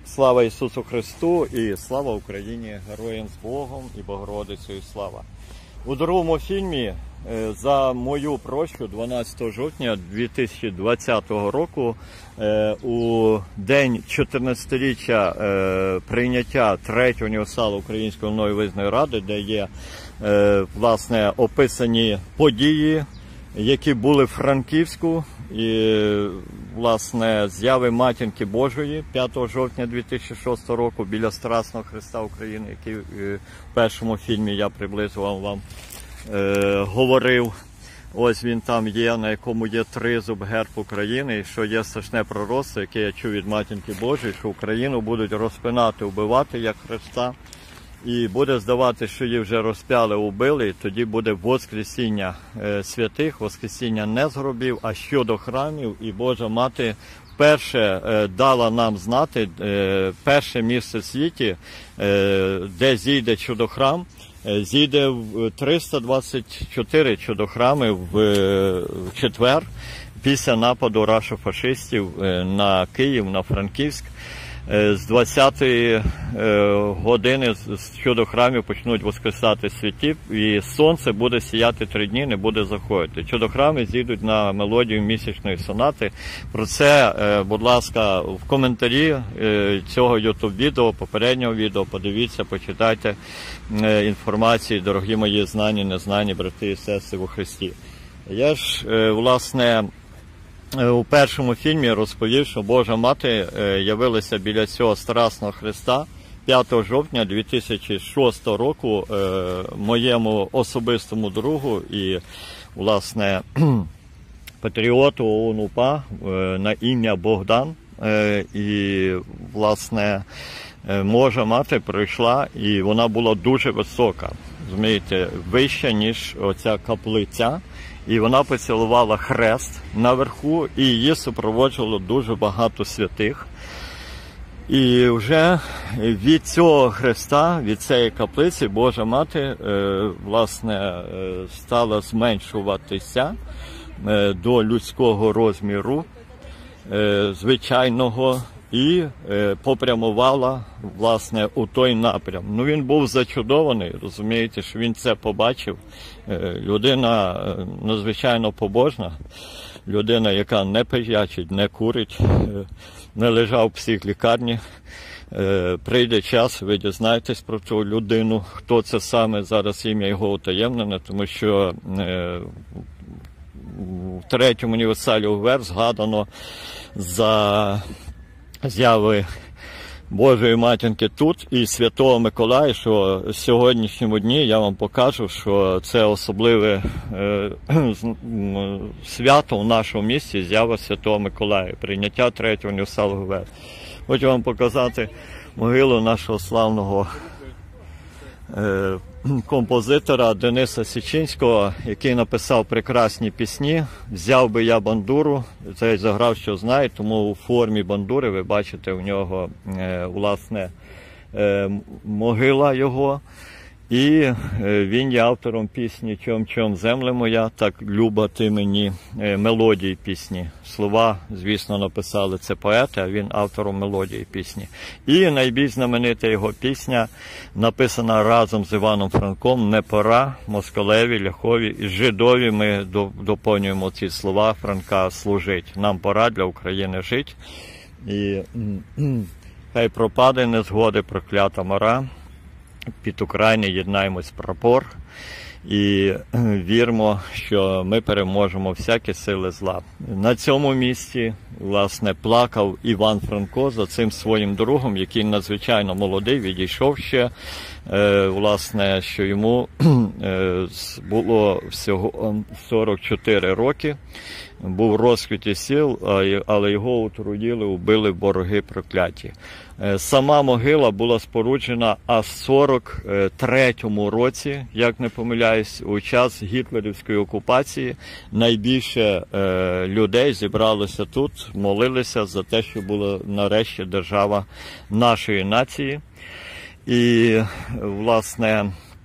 Слава Ісусу Христу і слава Україні, героям з Богом і Богородицею слава. У другому фільмі за мою прощу 12 жовтня 2020 року у день 14-річчя прийняття третього універсалу Української нової визної ради, де є власне описані події, які були в Франківську, і власне зяви Матінки Божої 5 жовтня 2006 року біля Страсного Христа України, який в першому фільмі я приблизно вам говорив. Ось він там є, на якому є тризуб, герб України, і що є страшне пророцтво, яке я чув від Матінки Божої, що Україну будуть розпинати, вбивати, як Христа. І буде здавати, що її вже розп'яли, убили, і тоді буде воскресіння святих, воскресіння не з гробів, а щодо храмів. І Божа Мати вперше дала нам знати перше місце в світі, де зійде чудохрам. Зійде в 324 чудохрами в четвер після нападу рашофашистів на Київ, на Франківськ. З 20-ї години з чудохрамів почнуть воскресати святі, і сонце буде сіяти 3 дні, не буде заходити. Чудохрами зійдуть на мелодію місячної сонати. Про це, будь ласка, в коментарі цього ютуб-відео, попереднього відео, подивіться, почитайте інформацію, дорогі мої знані, незнані брати і сестри у Христі. Я ж, власне, у першому фільмі розповів, що Божа Мати явилася біля цього Страсного Христа 5 жовтня 2006 року моєму особистому другу і, власне, патріоту ОУН-УПА на ім'я Богдан. І, власне, Божа Мати прийшла, і вона була дуже висока, розумієте, вища, ніж оця каплиця. І вона поцілувала хрест наверху, і її супроводжувало дуже багато святих. І вже від цього хреста, від цієї каплиці, Божа Мати, власне, стала зменшуватися до людського розміру, звичайного, і попрямувала, власне, у той напрям. Ну, він був зачудований, розумієте, що він це побачив. Людина надзвичайно побожна, людина, яка не пиячить, не курить, не лежав в психлікарні. Прийде час, ви дізнаєтесь про цю людину, хто це саме, зараз ім'я його утаємнене, тому що в третьому універсалі УВР згадано за зяви Божої Матінки тут і Святого Миколая, що в сьогоднішньому дні я вам покажу, що це особливе свято в нашому місті, зява Святого Миколая, прийняття третього універсалу УВР. Хочу вам показати могилу нашого славного композитора Дениса Січинського, який написав прекрасні пісні. Взяв би я бандуру, це заграв, що знає, тому у формі бандури ви бачите у нього, власне, могила його. І він є автором пісні «Чом-чом, земле моя, так люба ти мені», мелодії пісні. Слова, звісно, написали це поети, а він автором мелодії пісні. І найбільш знаменита його пісня, написана разом з Іваном Франком, «Не пора москалеві, ляхові і жидові», ми доповнюємо ці слова Франка, «служить». Нам пора для України жить. І хай пропаде незгоди проклята мора, під Україною єднаємось прапор і віримо, що ми переможемо всякі сили зла. На цьому місці, власне, плакав Іван Франко за цим своїм другом, який надзвичайно молодий, відійшов ще, власне, що йому було всього 44 роки. Був в розквіті сил, але його отруїли, убили вороги прокляті. Сама могила була споруджена аж в 43-му році, як не помиляюсь, у час гітлерівської окупації. Найбільше людей зібралося тут, молилися за те, що була нарешті держава нашої нації. І, власне,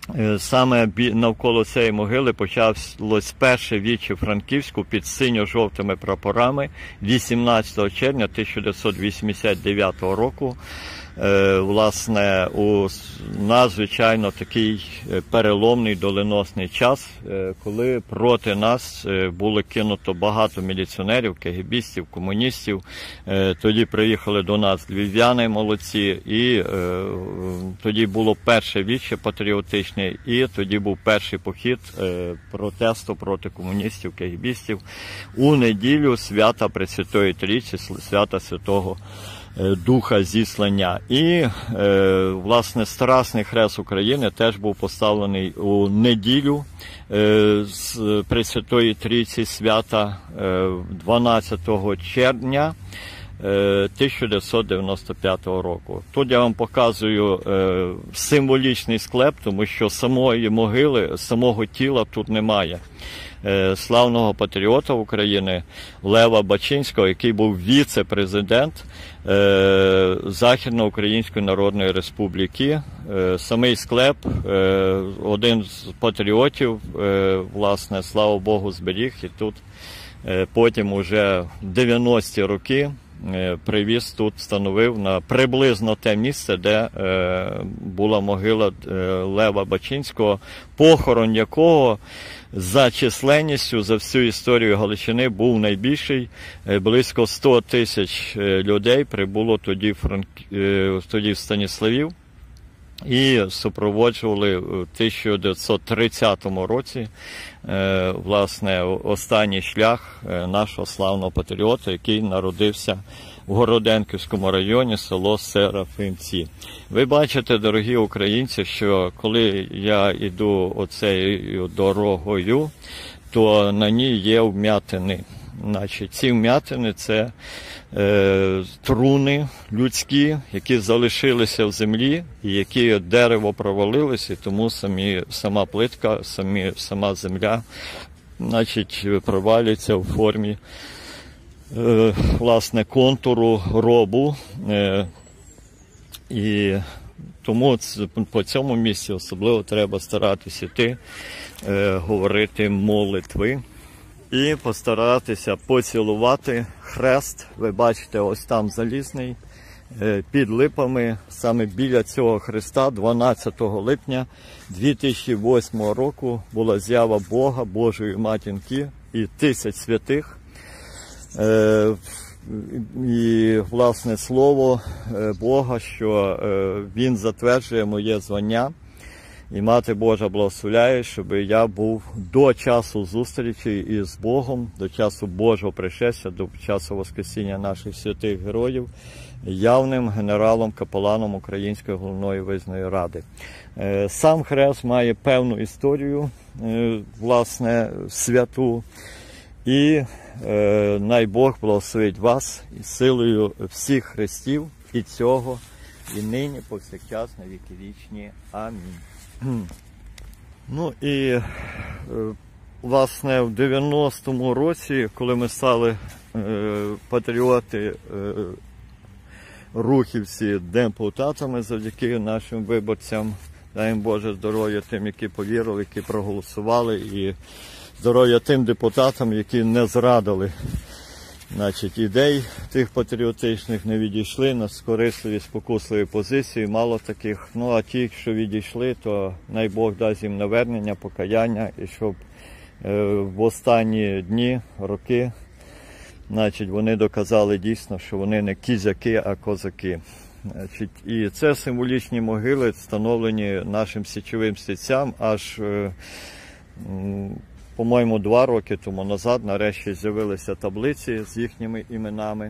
Саме навколо цієї могили почалось перше віче в Франківську під синьо-жовтими прапорами 18 червня 1989 року. Власне, у надзвичайно такий переломний, доленосний час, коли проти нас було кинуто багато міліціонерів, кегебістів, комуністів. Тоді приїхали до нас львів'яни молодці, і тоді було перше віче патріотичне, і тоді був перший похід протесту проти комуністів, кегебістів у неділю свята Пресвятої Трійці, свята Святого Духа Зіслання. І, власне, Страсний Хрест України теж був поставлений у неділю з Пресвятої Трійці свята 12 червня 1995 року. Тут я вам показую символічний склеп, тому що самої могили, самого тіла тут немає. Славного патріота України Лева Бачинського, який був віце-президент Західноукраїнської Народної Республіки. Самий склеп, один з патріотів, власне, слава Богу, зберіг, і тут потім уже в 90-ті роки привіз тут, встановив на приблизно те місце, де була могила Лева Бачинського, похорон якого за численністю, за всю історію Галичини був найбільший. Близько 100 тисяч людей прибуло тоді в Станіславів і супроводжували в 1930 році, власне, останній шлях нашого славного патріота, який народився в Городенківському районі, село Серафимці. Ви бачите, дорогі українці, що коли я йду оцею дорогою, то на ній є вм'ятини. Значить, ці вм'ятини – це труни людські, які залишилися в землі, і які дерево провалилося, і тому сама плитка, сама земля, значить, провалюється в формі власне контуру робу. І тому по цьому місці особливо треба старатися йти, говорити молитви. І постаратися поцілувати хрест. Ви бачите, ось там залізний, під липами, саме біля цього хреста, 12 липня 2008 року була з'ява Бога, Божої Матінки і 1000 святих. І, власне, слово Бога, що Він затверджує моє звання. І Мати Божа благословляє, щоб я був до часу зустрічі із Богом, до часу Божого пришестя, до часу Воскресіння наших святих героїв, явним генералом, капеланом Української головної виїзної ради. Сам хрест має певну історію, власне, святу. І най Бог благословить вас із силою всіх хрестів і цього, і нині, повсякчас, на віки вічні. Амінь. Ну і, власне, в 90-му році, коли ми стали патріоти, рухівці, депутатами завдяки нашим виборцям, дай їм Боже здоров'я тим, які повірили, які проголосували, і здоров'я тим депутатам, які не зрадили, значить, ідей тих патріотичних, не відійшли на корисливі, спокусливі позиції, мало таких. Ну, а ті, що відійшли, то най Бог дасть їм навернення, покаяння, і щоб в останні дні, роки, значить, вони доказали дійсно, що вони не кізяки, а козаки. Значить, і це символічні могили, встановлені нашим січовим стрільцям, аж по-моєму, 2 роки тому назад нарешті з'явилися таблиці з їхніми іменами.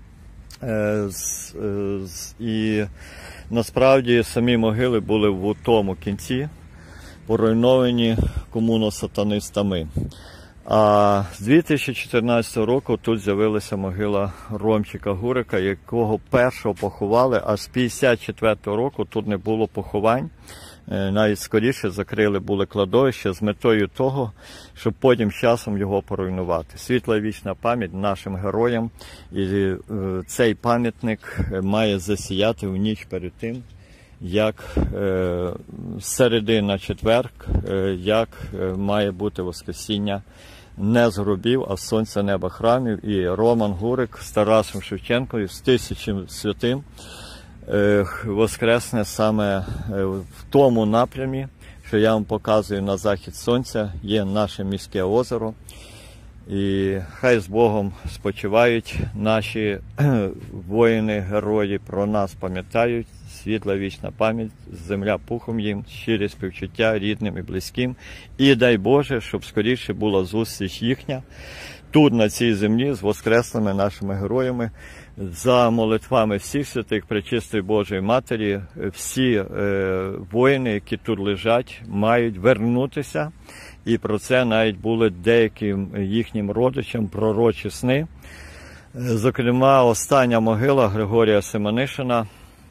І насправді самі могили були в тому кінці поруйновані комуносатанистами. А з 2014 року тут з'явилася могила Ромчика Гурика, якого першого поховали, а з 1954 року тут не було поховань. Навіть скоріше закрили були кладовище з метою того, щоб потім з часом його поруйнувати. Світла вічна пам'ять нашим героям, і цей пам'ятник має засіяти в ніч перед тим, як з середи на четвер, як має бути Воскресіння не з гробів, а з сонця неба храмів. І Роман Гурик з Тарасом Шевченком, з Тисячим Святим воскресне саме в тому напрямі, що я вам показую на захід сонця, є наше міське озеро. І хай з Богом спочивають наші воїни, герої, про нас пам'ятають, світла вічна пам'ять, земля пухом їм, щирі співчуття рідним і близьким. І дай Боже, щоб скоріше була зустріч їхня тут, на цій землі, з воскреслими нашими героями, за молитвами всіх святих, Пречистої Божої Матері. Всі воїни, які тут лежать, мають вернутися. І про це навіть були деяким їхнім родичам пророчі сни. Зокрема, остання могила Григорія Семенишина,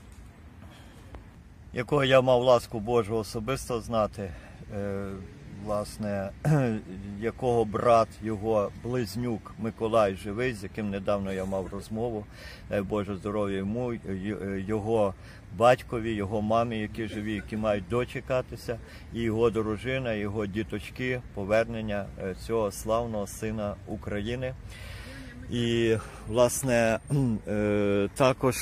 якого я мав ласку Божу особисто знати, власне, якого брат, його близнюк Миколай живий, з яким недавно я мав розмову, дай Боже здоров'я йому, його батькові, його мамі, які живі, які мають дочекатися, і його дружина, його діточки, повернення цього славного сина України. І, власне, також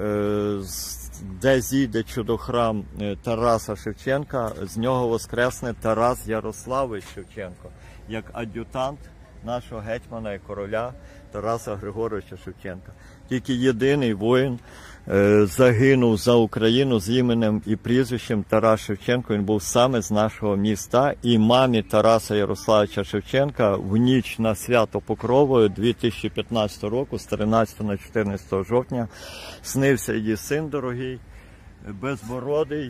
де зійде чудохрам Тараса Шевченка, з нього воскресне Тарас Ярославович Шевченко, як ад'ютант нашого гетьмана і короля Тараса Григоровича Шевченка. Тільки єдиний воїн загинув за Україну з іменем і прізвищем Тарас Шевченко. Він був саме з нашого міста. І мамі Тараса Ярославовича Шевченка в ніч на свято Покровою 2015 року, з 13 на 14 жовтня, снився її син дорогий, безбородий,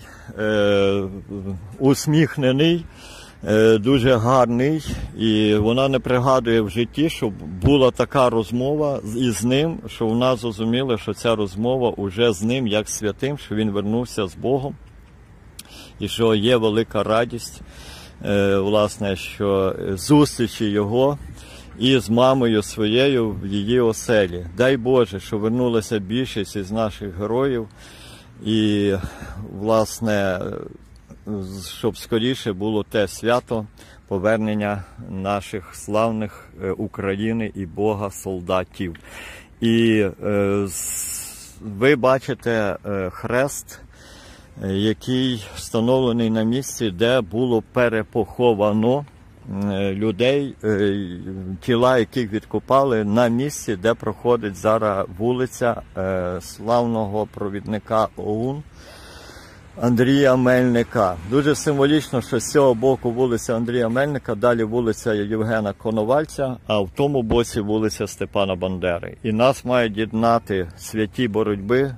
усміхнений, дуже гарний, і вона не пригадує в житті, щоб була така розмова із ним, що вона зрозуміла, що ця розмова вже з ним, як святим, що він вернувся з Богом, і що є велика радість, власне, що зустрічі його і з мамою своєю в її оселі. Дай Боже, що вернулася більшість із наших героїв, і, власне, щоб скоріше було те свято повернення наших славних України і Бога солдатів. І ви бачите хрест, який встановлений на місці, де було перепоховано людей, тіла яких відкопали на місці, де проходить зараз вулиця славного провідника ОУН Андрія Мельника. Дуже символічно, що з цього боку вулиця Андрія Мельника, далі вулиця Євгена Коновальця, а в тому боці вулиця Степана Бандери. І нас мають єднати святі боротьби,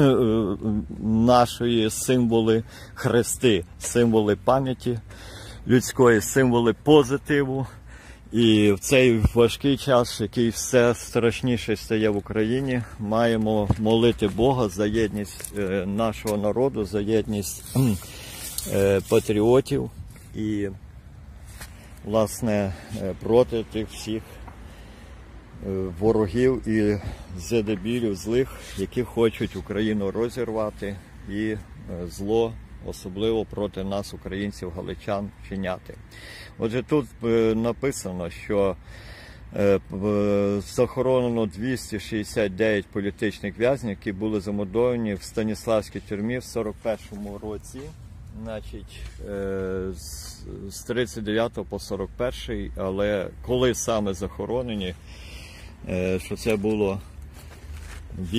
нашої символи хрести, символи пам'яті людської, символи позитиву. І в цей важкий час, який все страшніше стає в Україні, маємо молити Бога за єдність нашого народу, за єдність патріотів і, власне, проти тих всіх ворогів і зедебілів злих, які хочуть Україну розірвати і зло, особливо проти нас, українців, галичан, вчиняти. Отже, тут написано, що захоронено 269 політичних в'язнів, які були замордовані в Станіславській тюрмі в 41-му році, значить, з 39 по 41, але коли саме захоронені, що це було в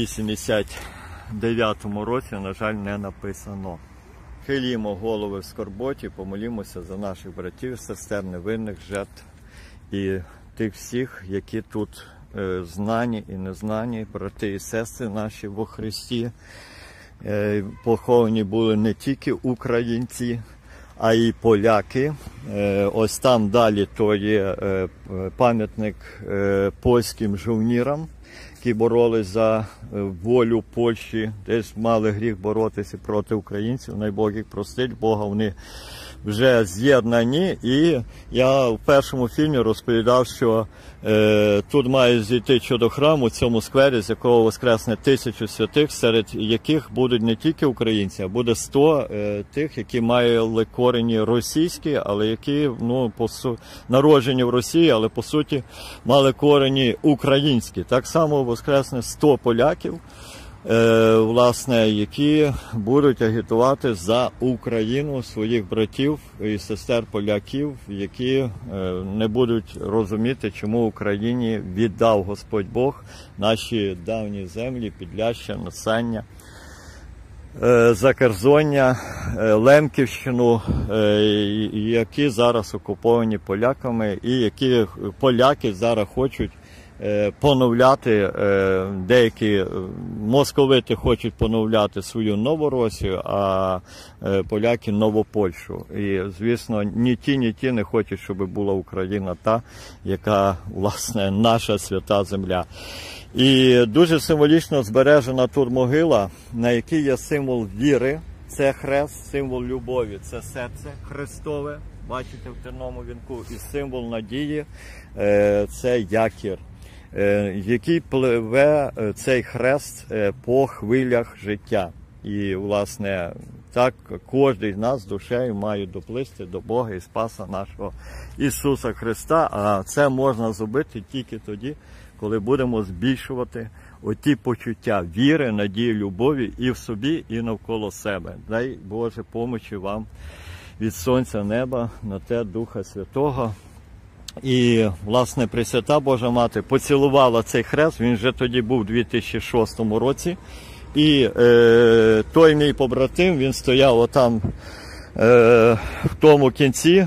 89-му році, на жаль, не написано. Хилімо голови в скорботі, помолімося за наших братів, сестер, невинних, жертв і тих всіх, які тут знані і незнані, брати і сестри наші во Христі. Поховані були не тільки українці, а й поляки. Ось там далі то є пам'ятник польським жовнірам, які боролись за волю Польщі, десь мали гріх боротися проти українців. Най Бог їх простить, Бога вони вже з'єднані. І я в першому фільмі розповідав, що тут має зійти чудо храму у цьому сквері, з якого воскресне 1000 святих, серед яких будуть не тільки українці, а буде 100 тих, які мали корені російські, але які народжені в Росії, але по суті мали корені українські. Так само воскресне 100 поляків, власне, які будуть агітувати за Україну своїх братів і сестер поляків, які не будуть розуміти, чому Україні віддав Господь Бог наші давні землі, Підляшшя, Насання, Закерзоння, Лемківщину, які зараз окуповані поляками, і які поляки зараз хочуть поновляти, деякі московити хочуть поновляти свою Новоросію, а поляки Новопольщу. І, звісно, ні ті не хочуть, щоб була Україна та, яка, власне, наша свята земля. І дуже символічно збережена тут могила, на якій є символ віри, це хрест, символ любові, це серце Христове, бачите, в терному вінку, і символ надії, це якір, який пливе цей хрест по хвилях життя. І, власне, так кожен з нас душею має доплисти до Бога і Спаса нашого Ісуса Христа, а це можна зробити тільки тоді, коли будемо збільшувати оті почуття віри, надії, любові і в собі, і навколо себе. Дай Боже помочі вам від сонця неба на те Духа Святого. І, власне, Пресвята Божа Мати поцілувала цей хрест, він вже тоді був у 2006 році. І той мій побратим, він стояв отам в тому кінці,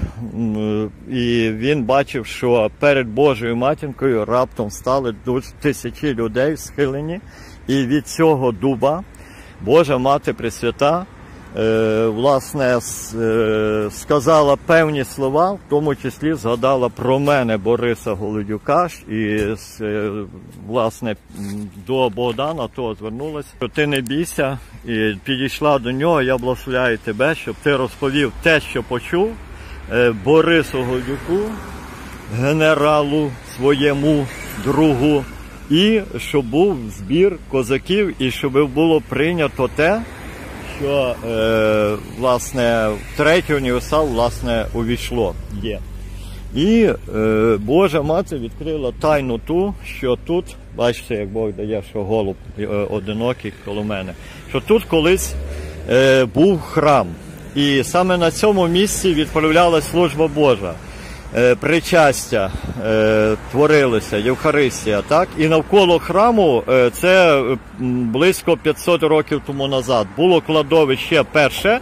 і він бачив, що перед Божою Матінкою раптом стали тисячі людей схилені, і від цього дуба Божа Мати Пресвята, власне, сказала певні слова, в тому числі згадала про мене Бориса Голодюка, і, власне, до Богдана того звернулася, що ти не бійся, і підійшла до нього, я благословляю тебе, щоб ти розповів те, що почув Борису Голодюку, генералу своєму другу, і щоб був збір козаків, і щоб було прийнято те, що, власне, в третій універсал, власне, увійшло, є. І Божа Мати відкрила тайну ту, що тут, бачите, як Бог дає, що голуб одинокий коло мене, що тут колись був храм. І саме на цьому місці відправлялась служба Божа. Причастя творилися, Євхаристія, так? І навколо храму, це близько 500 років тому назад, було кладовище перше,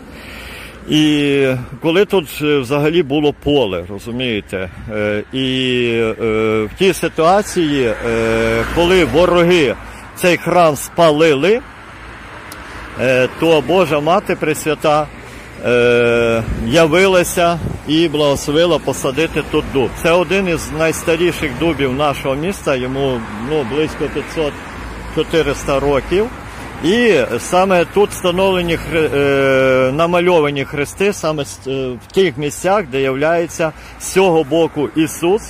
і коли тут взагалі було поле, розумієте? І в тій ситуації, коли вороги цей храм спалили, то Божа Мати Пресвята явилася і благословила посадити тут дуб. Це один із найстаріших дубів нашого міста, йому близько 500-400 років. І саме тут встановлені, намальовані хрести, саме в тих місцях, де являється з цього боку Ісус,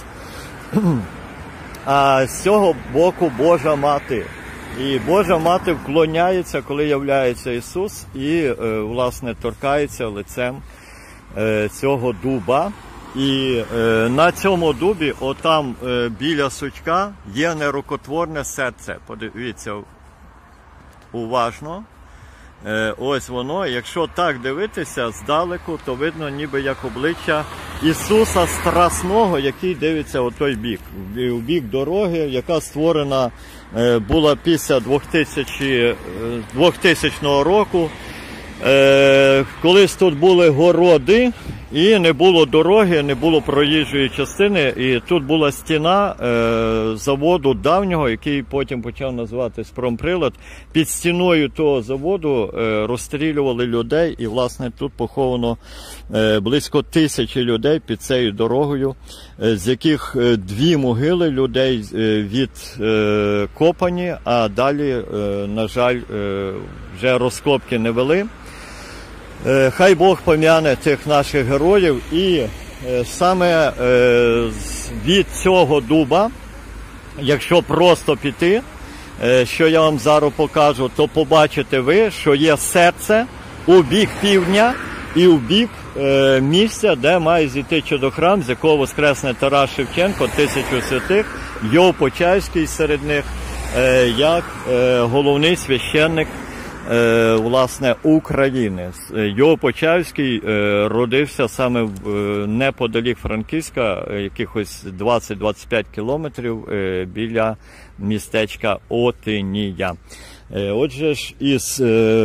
а з цього боку Божа Мати. І Божа Мати вклоняється, коли являється Ісус, і, власне, торкається лицем цього дуба. І на цьому дубі, отам біля сучка, є нерукотворне серце. Подивіться уважно. Ось воно. Якщо так дивитися здалеку, то видно ніби як обличчя Ісуса Страсного, який дивиться у той бік. У бік дороги, яка створена була після 2000 року. Колись тут були городи, і не було дороги, не було проїжджої частини, і тут була стіна заводу давнього, який потім почав називатись Промприлад. Під стіною того заводу розстрілювали людей, і, власне, тут поховано близько 1000 людей під цією дорогою, з яких 2 могили людей відкопані, а далі, на жаль, вже розкопки не вели. Хай Бог пом'яне тих наших героїв, і саме від цього дуба, якщо просто піти, що я вам зараз покажу, то побачите ви, що є серце у бік півдня і у бік місця, де має зійти чудохрам, з якого воскресне Тарас Шевченко, тисячу святих, Його-Почаївський серед них, як головний священник власне України. Його-Почаївський родився саме неподалік Франківська, якихось 20-25 кілометрів біля містечка Отинія. Отже ж, із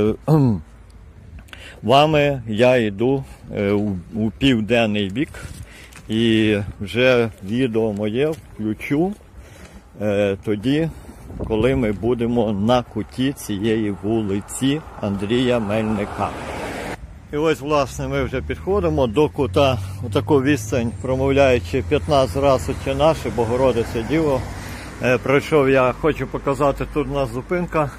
вами я йду у південний бік, і вже відео моє включу тоді, коли ми будемо на куті цієї вулиці Андрія Мельника. І ось, власне, ми вже підходимо до кута, отаку відстань, промовляючи 15 разів «Отче наш», Богородице Діво. Пройшов я, хочу показати, тут у нас зупинка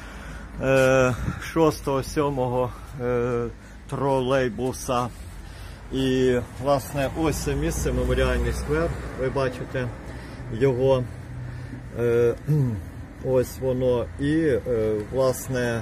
6-7 тролейбуса. І, власне, ось це місце, меморіальний сквер, ви бачите його. Ось воно. І, власне,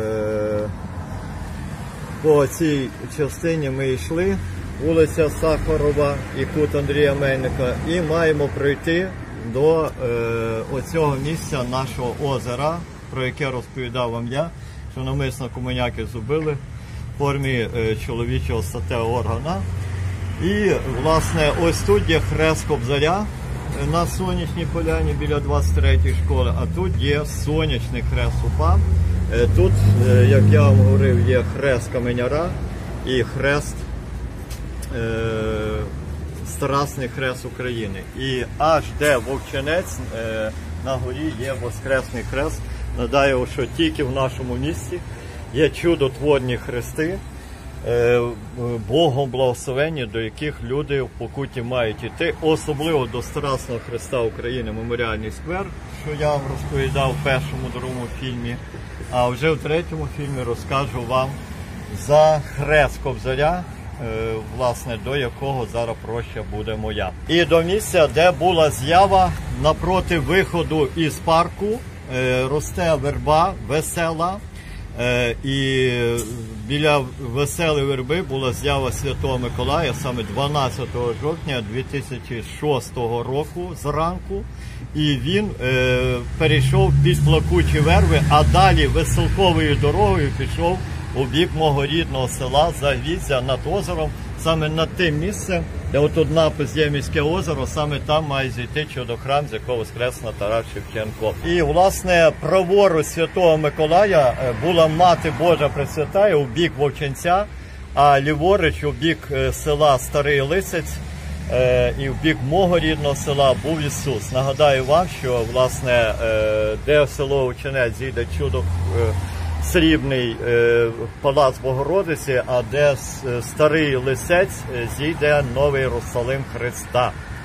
по цій частині ми йшли, вулиця Сахарова і кут Андрія Мельника, і маємо прийти до оцього місця нашого озера, про яке розповідав вам я, що навмисно комуняки зубили в формі чоловічого статевого органа. І, власне, ось тут є хрест Кобзаря на Сонячній поляні біля 23-ї школи, а тут є сонячний хрест УПА. Тут, як я вам говорив, є хрест Каменяра і хрест, Страсний хрест України. І аж де Вовчинець, на горі є Воскресний хрест. Нагадаю, що тільки в нашому місті є чудотворні хрести, Богом благословені, до яких люди в покуті мають йти, особливо до Страсного Хреста України, меморіальний сквер, що я вам розповідав в першому, другому фільмі, а вже в третьому фільмі розкажу вам за хрест Кобзаря, власне, до якого зараз проща буде моя. І до місця, де була з'ява напроти виходу із парку, росте верба весела, і біля веселої верби була з'ява Святого Миколая саме 12 жовтня 2006 року зранку. І він перейшов під плакучі верби, а далі веселковою дорогою пішов у бік мого рідного села Загвіздя над озером, саме над тим місцем, де отут напис є «Міське озеро», саме там має зійти чудохрам, з якого воскресна Тарас Шевченко. І, власне, праворуч Святого Миколая була Мати Божа Пресвятая у бік Вовчинця, а ліворуч у бік села Старий Лисець і в бік мого рідного села був Ісус. Нагадаю вам, що, власне, де село Вовчинець зійде чудо Срібний палац Богородиці, а де Старий Лисець зійде Новий Єрусалим Христа.